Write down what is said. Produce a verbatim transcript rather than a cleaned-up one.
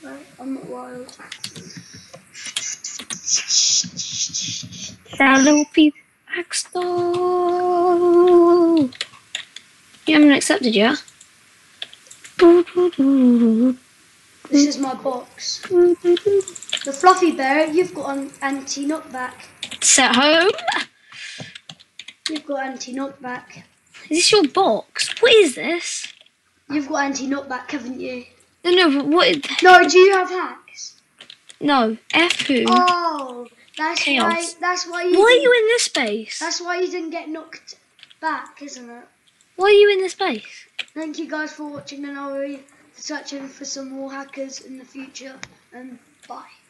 Right, I'm not wild. That little peep Axel. You haven't accepted yet. This is my box. The Fluffy Bear, you've got an anti-knockback. Set home. You've got anti-knockback. Is this your box? What is this? You've got anti-knockback, haven't you? No, no, but what? No, do you have hacks? No, F who? Oh, that's Chaos. why. That's why you. Why are didn't- you in this space? That's why you didn't get knocked back, isn't it? Why are you in this space? Thank you guys for watching, and I'll be searching for some more hackers in the future. And bye.